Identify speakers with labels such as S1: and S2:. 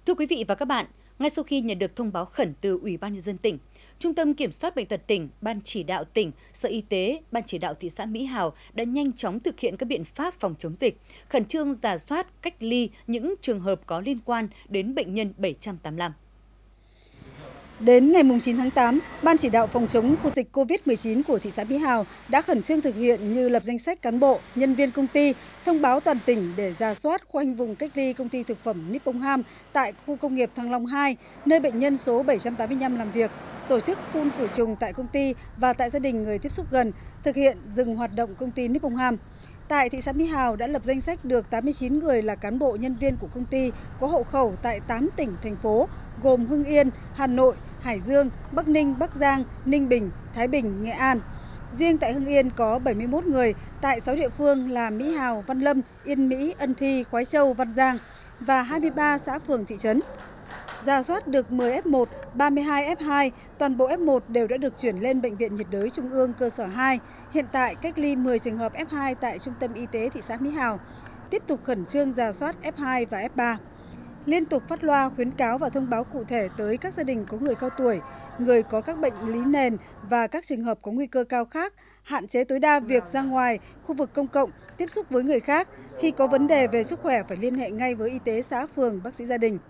S1: Thưa quý vị và các bạn, ngay sau khi nhận được thông báo khẩn từ Ủy ban Nhân dân tỉnh, Trung tâm Kiểm soát Bệnh tật tỉnh, Ban chỉ đạo tỉnh, Sở Y tế, Ban chỉ đạo thị xã Mỹ Hào đã nhanh chóng thực hiện các biện pháp phòng chống dịch, khẩn trương rà soát, cách ly những trường hợp có liên quan đến bệnh nhân 785.
S2: Đến ngày 9 tháng 8, Ban chỉ đạo phòng chống dịch COVID-19 của thị xã Mỹ Hào đã khẩn trương thực hiện như lập danh sách cán bộ, nhân viên công ty, thông báo toàn tỉnh để rà soát khoanh vùng cách ly công ty thực phẩm Nippon Ham tại khu công nghiệp Thăng Long 2, nơi bệnh nhân số 785 làm việc, tổ chức phun khử trùng tại công ty và tại gia đình người tiếp xúc gần, thực hiện dừng hoạt động công ty Nippon Ham. Tại thị xã Mỹ Hào đã lập danh sách được 89 người là cán bộ nhân viên của công ty có hộ khẩu tại 8 tỉnh, thành phố gồm Hưng Yên, Hà Nội, Hải Dương, Bắc Ninh, Bắc Giang, Ninh Bình, Thái Bình, Nghệ An. Riêng tại Hưng Yên có 71 người tại 6 địa phương là Mỹ Hào, Văn Lâm, Yên Mỹ, Ân Thi, Khoái Châu, Văn Giang và 23 xã phường thị trấn. Rà soát được 10 F1, 32 F2, toàn bộ F1 đều đã được chuyển lên Bệnh viện nhiệt đới Trung ương cơ sở 2. Hiện tại cách ly 10 trường hợp F2 tại Trung tâm Y tế thị xã Mỹ Hào. Tiếp tục khẩn trương rà soát F2 và F3. Liên tục phát loa khuyến cáo và thông báo cụ thể tới các gia đình có người cao tuổi, người có các bệnh lý nền và các trường hợp có nguy cơ cao khác, hạn chế tối đa việc ra ngoài, khu vực công cộng, tiếp xúc với người khác. Khi có vấn đề về sức khỏe phải liên hệ ngay với y tế xã, phường, bác sĩ gia đình.